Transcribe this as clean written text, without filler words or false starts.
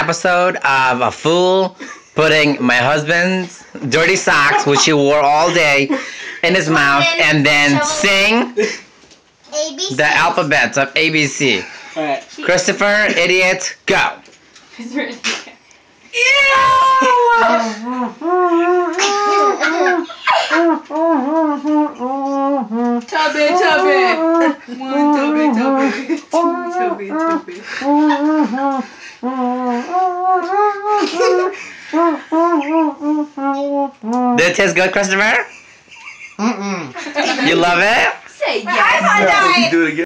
Episode of a fool putting my husband's dirty socks, which he wore all day, in his mouth, and then sing ABC. the alphabets of ABC. Alright. Christopher, idiot, go. Tubby, tubby. One tubby, tubby. Two tubby, tubby. Did it taste good, Christopher? You love it? Say yes. No, you do it again.